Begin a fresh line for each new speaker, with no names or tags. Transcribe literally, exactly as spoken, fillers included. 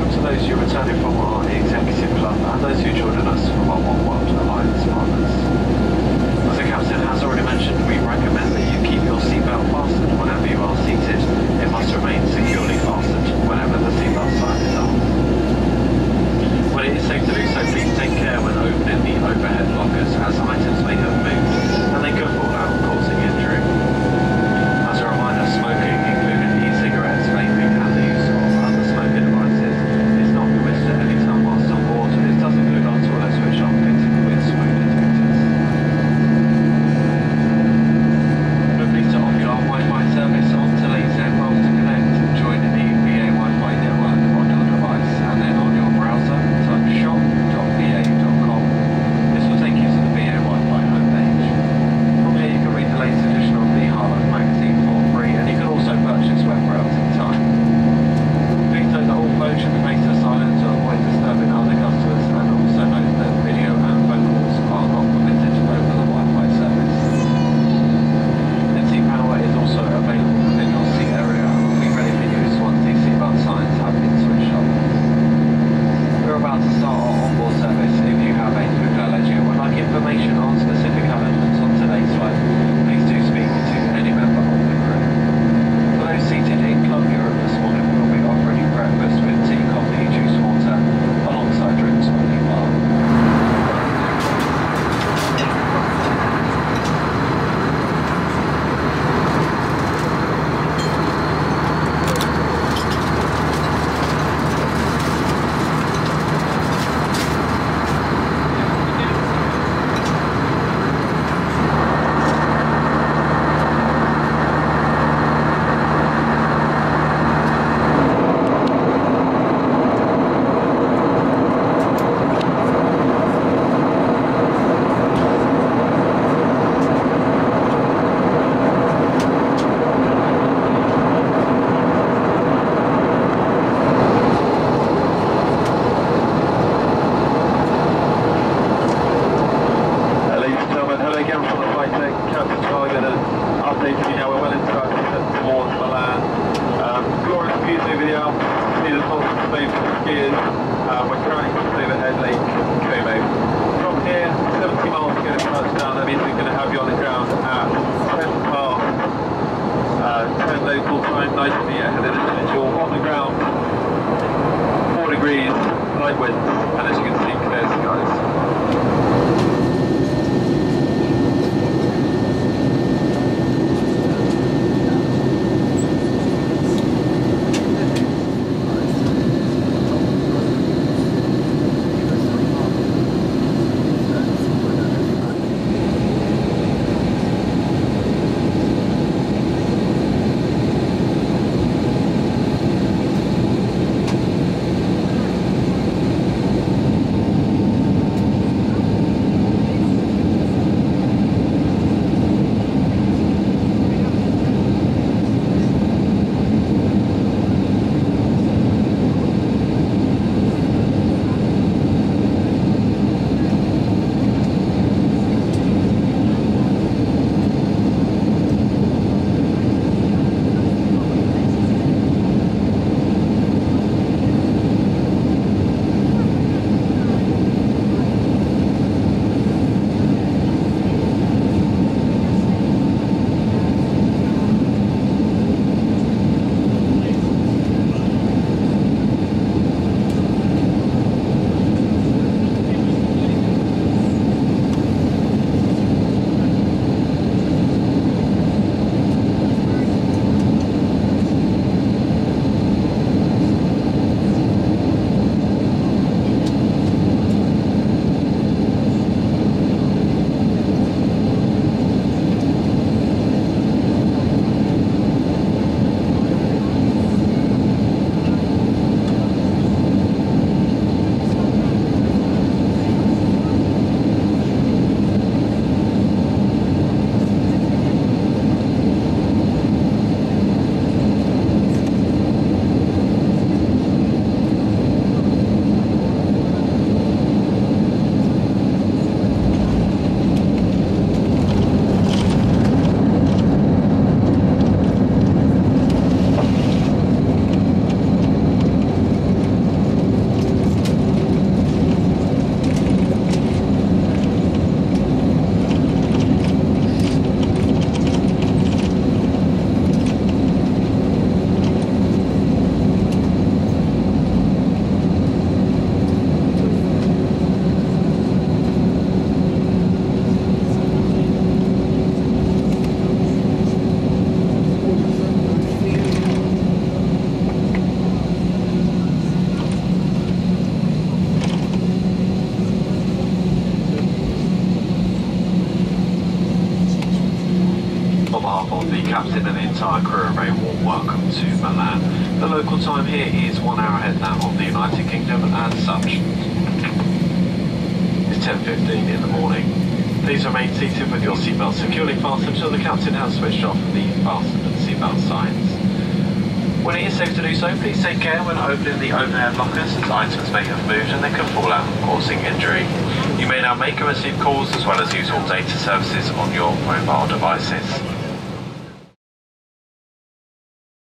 to those who are returning from our executive club and those who joined us from our One World Alliance partners. As the captain has already mentioned, we recommend that you keep your seatbelt fastened whenever you are seated. It must remain securely fastened whenever the seatbelt sign is on. When it is safe to do so, please take care when opening the overhead lockers, as items may have moved and they could fall out, causing injury. As a reminder, smoking, including e-cigarettes, vaping and the use of other smoking devices, is not permitted at any time whilst on board. This does include our toilets, which are fitted with smoke detectors. We're pleased to offer our Wi-Fi service on today's aircraft. To connect, join the V A Wi-Fi network on your device and then on your browser, type shop dot v a dot com. This will take you to the V A Wi-Fi homepage. From here you can read the latest edition of the Harlow magazine for free, and you can also purchase web browsing time. Please note that all phones should be placed to silent to avoid disturbing other customers, and also note that video and phone calls are not permitted over the Wi-Fi service. The seat power is also available within your seat area and will be ready for use once the seatbelt signs have been switched off. We're about to start our onboard service. If you have a food allergy or would like information on specific elements on today's flight, please do speak to any member of the crew. For those seated in Club Europe this morning, we will be offering you breakfast with tea, coffee, juice, water, alongside drinks on the bar. Updating you now, we're well into our descent towards Milan. Um, glorious views over the Alps, see the top of Spain for the skiers. Um, we're currently just overhead Lake Como. From here, seventy miles to get a touchdown. That means we're going to have you on the ground at ten past, uh, ten local time, nicely ahead of the schedule. On the ground, four degrees, light winds, and as you can see, clear skies. captain and the entire crew a very warm welcome to Milan. The local time here is one hour ahead now of the United Kingdom and such. It's ten fifteen in the morning. Please remain seated with your seatbelt securely fastened until the captain has switched off the fasten and seatbelt signs. When it is safe to do so, please take care when opening the overhead lockers, as items may have moved and they can fall out, causing injury. You may now make and receive calls as well as use all data services on your mobile devices.